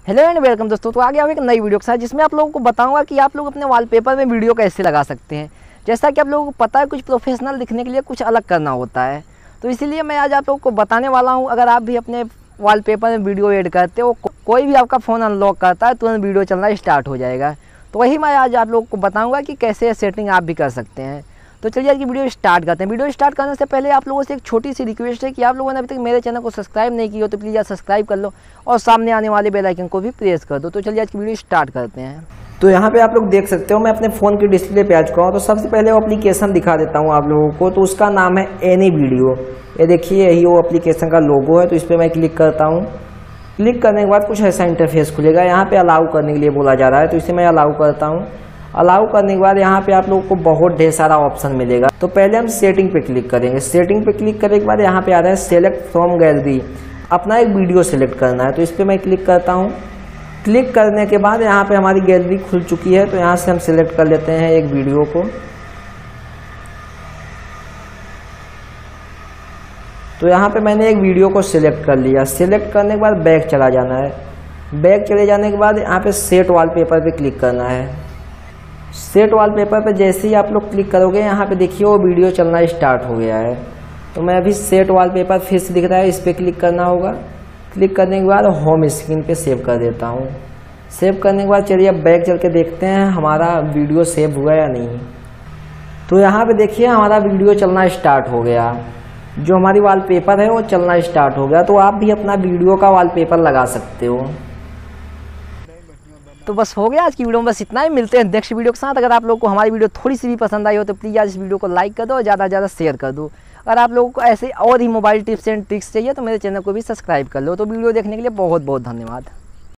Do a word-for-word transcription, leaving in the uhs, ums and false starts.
Hello and welcome दोस्तों। तो आगे हम एक नई वीडियो के साथ जिसमें आप लोगों को बताऊंगा कि आप लोग अपने वॉलपेपर में वीडियो कैसे लगा सकते हैं। जैसा कि आप लोगों को पता है, कुछ प्रोफेशनल दिखने के लिए कुछ अलग करना होता है, तो इसीलिए मैं आज आप लोगों को बताने वाला हूं। अगर आप भी अपने वॉलपेपर में वीडियो ऐड करते हो, को, कोई भी आपका फ़ोन अनलॉक करता है तुरंत वीडियो चलना स्टार्ट हो जाएगा। तो वही मैं आज आप लोगों को बताऊँगा कि कैसे सेटिंग आप भी कर सकते हैं। तो चलिए आज की वीडियो स्टार्ट करते हैं। वीडियो स्टार्ट करने से पहले आप लोगों से एक छोटी सी रिक्वेस्ट है कि आप लोगों ने अभी तक मेरे चैनल को सब्सक्राइब नहीं किया हो तो प्लीज़ यार सब्सक्राइब कर लो और सामने आने वाले बेल आइकन को भी प्रेस कर दो। तो चलिए आज की वीडियो स्टार्ट करते हैं। तो यहाँ पे आप लोग देख सकते हो, मैं अपने फ़ोन की डिस्प्ले पे आ चुका हूँ। तो सबसे पहले वो एप्लीकेशन दिखा देता हूँ आप लोगों को। तो उसका नाम है एनी वीडियो। ये देखिए, यही वो एप्लीकेशन का लोगो है। तो इस पर मैं क्लिक करता हूँ। क्लिक करने के बाद कुछ ऐसा इंटरफेस खुलेगा। यहाँ पे अलाउ करने के लिए बोला जा रहा है, तो इसे मैं अलाउ करता हूँ। अलाउ करने के बाद यहाँ पे आप लोगों को बहुत ढेर सारा ऑप्शन मिलेगा। तो पहले हम सेटिंग पे क्लिक करेंगे। सेटिंग पे क्लिक करने के बाद यहाँ पे आ रहा है सेलेक्ट फ्रॉम गैलरी, अपना एक वीडियो सेलेक्ट करना है। तो इस पर मैं क्लिक करता हूँ। क्लिक करने के बाद यहाँ पे हमारी गैलरी खुल चुकी है। तो यहाँ से हम सिलेक्ट कर लेते हैं एक वीडियो को। तो यहाँ पे मैंने एक वीडियो को सिलेक्ट कर लिया। सिलेक्ट करने के बाद बैक चला जाना है। बैक चले जाने के बाद यहाँ पे सेट वॉलपेपर पे क्लिक करना है। सेट वॉलपेपर पे जैसे ही आप लोग क्लिक करोगे, यहाँ पे देखिए वो वीडियो चलना स्टार्ट हो गया है। तो मैं अभी सेट वॉलपेपर फिर से दिख रहा है, इस पर क्लिक करना होगा। क्लिक करने के बाद होम स्क्रीन पे सेव कर देता हूँ। सेव करने के बाद चलिए अब बैक चल के देखते हैं हमारा वीडियो सेव हुआ या नहीं। तो यहाँ पे देखिए हमारा वीडियो चलना स्टार्ट हो गया। जो हमारी वॉलपेपर है वो चलना स्टार्ट हो गया। तो आप भी अपना वीडियो का वॉलपेपर लगा सकते हो। तो बस हो गया आज की वीडियो में, बस इतना ही। मिलते हैं नेक्स्ट वीडियो के साथ। अगर आप लोगों को हमारी वीडियो थोड़ी सी भी पसंद आई हो तो प्लीज़ आज इस वीडियो को लाइक कर दो और ज़्यादा से ज़्यादा शेयर कर दो। अगर आप लोगों को ऐसे और ही मोबाइल टिप्स एंड ट्रिक्स चाहिए तो मेरे चैनल को भी सब्सक्राइब कर लो। तो वीडियो देखने के लिए बहुत बहुत धन्यवाद।